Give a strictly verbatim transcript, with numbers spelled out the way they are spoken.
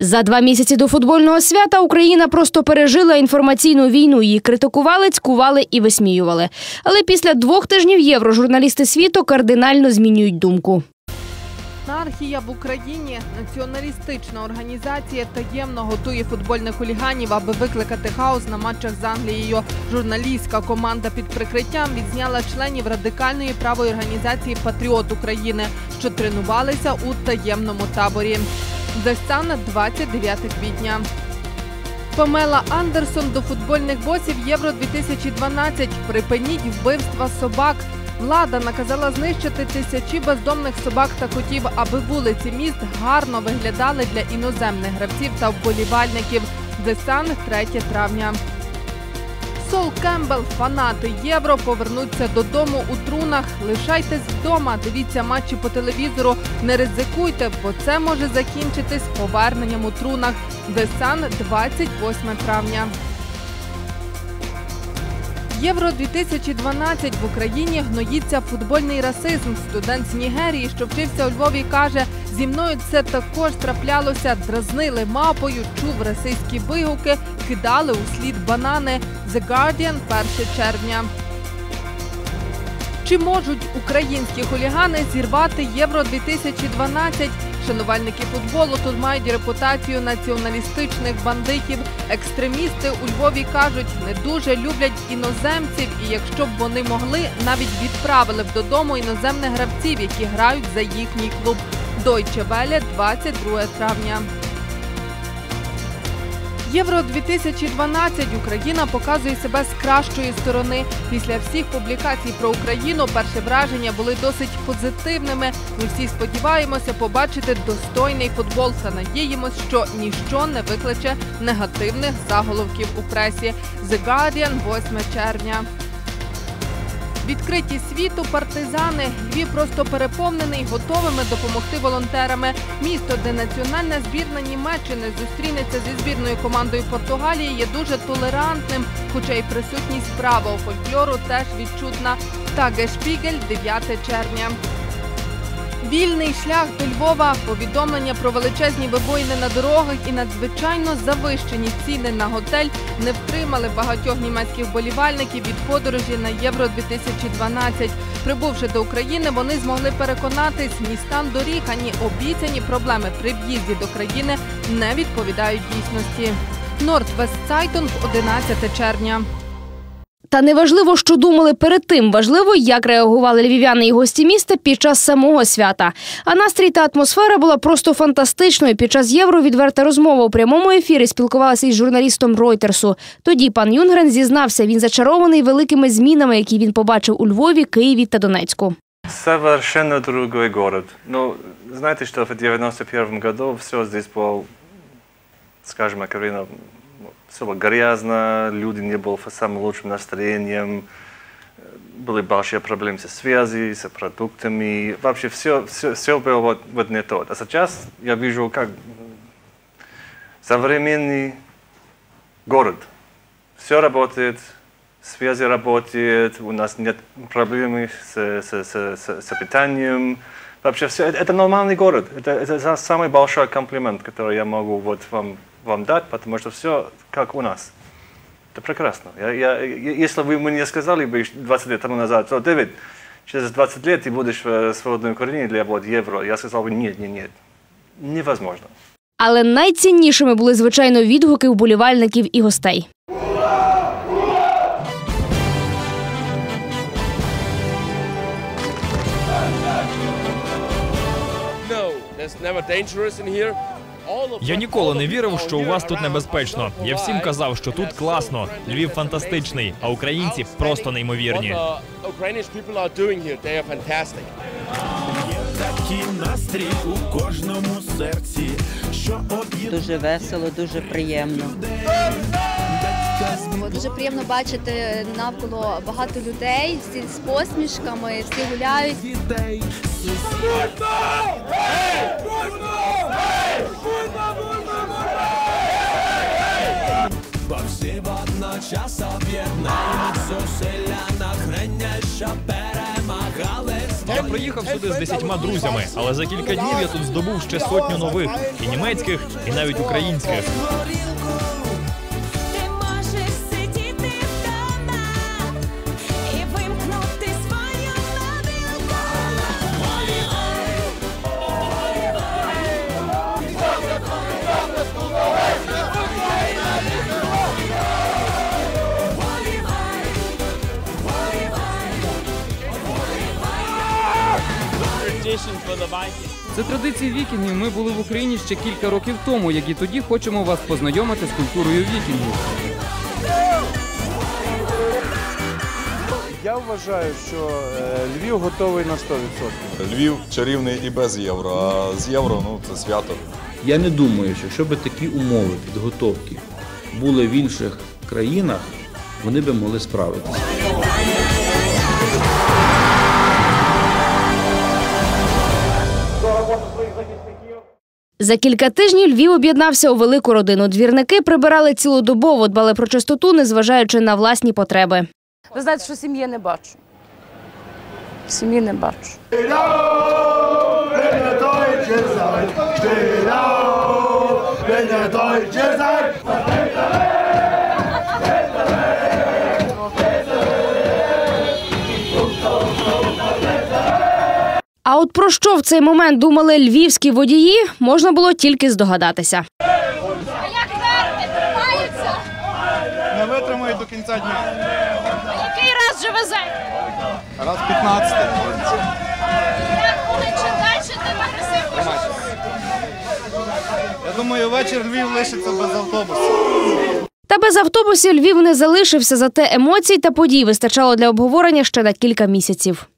За два місяці до футбольного свята Україна просто пережила інформаційну війну. Її критикували, цькували і висміювали. Але після двох тижнів Євро журналісти світу кардинально змінюють думку. Анархія в Україні. Націоналістична організація таємно готує футбольних хуліганів, аби викликати хаос на матчах з Англією. Журналістська команда під прикриттям відзняла членів радикальної правої організації «Патріот України», що тренувалися у таємному таборі. The Sun, двадцять дев'яте квітня. Памела Андерсон до футбольних босів Євро дві тисячі дванадцять. Припиніть вбивства собак. Влада наказала знищити тисячі бездомних собак та котів, аби вулиці міст гарно виглядали для іноземних гравців та вболівальників. The Sun, третє травня. Сол Кембл, фанати Євро повернуться додому у трунах. Лишайтесь вдома, дивіться матчі по телевізору, не ризикуйте, бо це може закінчитись поверненням у трунах. The Sun, двадцять восьме травня. Євро дві тисячі дванадцять. В Україні гноїться футбольний расизм. Студент з Нігерії, що вчився у Львові, каже: «Зі мною це також траплялося, дразнили мапою, чув расистські вигуки, кидали у слід банани». The Guardian, перше червня. Чи можуть українські хулігани зірвати Євро дві тисячі дванадцять? Шанувальники футболу тут мають репутацію націоналістичних бандитів. Екстремісти у Львові кажуть, не дуже люблять іноземців, і якщо б вони могли, навіть відправили б додому іноземних гравців, які грають за їхній клуб. Deutsche Welle, двадцять друге травня. Євро дві тисячі дванадцять. Україна показує себе з кращої сторони. Після всіх публікацій про Україну перші враження були досить позитивними. Ми всі сподіваємося побачити достойний футбол та надіємось, що ніщо не викличе негативних заголовків у пресі. The Guardian, восьме червня. Відкриті світу партизани. Львів просто переповнений готовими допомогти волонтерами. Місто, де національна збірна Німеччини зустрінеться зі збірною командою Португалії, є дуже толерантним, хоча й присутність правого фольклору теж відчутна. Тагешпігель, дев'яте червня. Вільний шлях до Львова. Повідомлення про величезні вибоїни на дорогах і надзвичайно завищені ціни на готель не втримали багатьох німецьких вболівальників від подорожі на Євро дві тисячі дванадцять. Прибувши до України, вони змогли переконатись, ні стан доріг, ані обіцяні проблеми при в'їзді до країни не відповідають дійсності. Нордвест-Цайтунг, одинадцяте червня. Та не важливо, що думали перед тим. Важливо, як реагували львів'яни і гості міста під час самого свята. А настрій та атмосфера була просто фантастичною. Під час Євро відверта розмова у прямому ефірі спілкувалася із журналістом Ройтерсу. Тоді пан Юнгрен зізнався, він зачарований великими змінами, які він побачив у Львові, Києві та Донецьку. Совершенно другой город. Ну, знаете, что в девяносто первом году все здесь было, скажем, Карина, все было грязно, люди не были в самым лучшим настроением, были большие проблемы со связью, с продуктами, вообще все, все, все было вот, вот не то. А сейчас я вижу, как современный город, все работает, связи работают, у нас нет проблем с, с, с, с, с питанием. Вообще все, это, это нормальный город, это, это самый большой комплимент, который я могу вот вам вам дать, потому что все как у нас. Это прекрасно. Я, я, если вы мне сказали бы двадцать лет тому назад, то, Дэвид, через двадцать лет ты будешь в свободной Украине для вот, Евро, я сказал бы, нет, нет, нет, невозможно. Але найціннішими були, звичайно, відгуки вболівальників і гостей. No, there's never dangerous in here. Я ніколи не вірив, що у вас тут небезпечно. Я всім казав, що тут класно, Львів фантастичний, а українці просто неймовірні. Є такий настрій у кожному серці, що дуже весело, дуже приємно. Дуже приємно бачити навколо багато людей, всі з посмішками, всі гуляють. Бо всі водночас об'єднають зусилля на хрення, що перемагали. Я приїхав Приїхав сюди з десятьма друзями, але за кілька днів я тут здобув ще сотню нових – і німецьких, і навіть українських. Це традиції вікінгів. Ми були в Україні ще кілька років тому, як і тоді хочемо вас познайомити з культурою вікінгів. Я вважаю, що Львів готовий на сто відсотків. Львів чарівний і без євро, а з євро ну, це свято. Я не думаю, що якщо б такі умови підготовки були в інших країнах, вони б могли справитися. За кілька тижнів Львів об'єднався у велику родину. Двірники прибирали цілодобово, дбали про чистоту, незважаючи на власні потреби. Ви знаєте, що сім'ї не бачу. Сім'ї не бачу. А от про що в цей момент думали львівські водії, можна було тільки здогадатися. А як нерви тримаються? Не витримають до кінця дня. Який раз вже везете? Раз п'ятнадцятий. Як буде, чим далі, тим агресивніше? Я думаю, вечір Львів лишиться без автобусу. Та без автобусів Львів не залишився, зате емоцій та подій вистачало для обговорення ще на кілька місяців.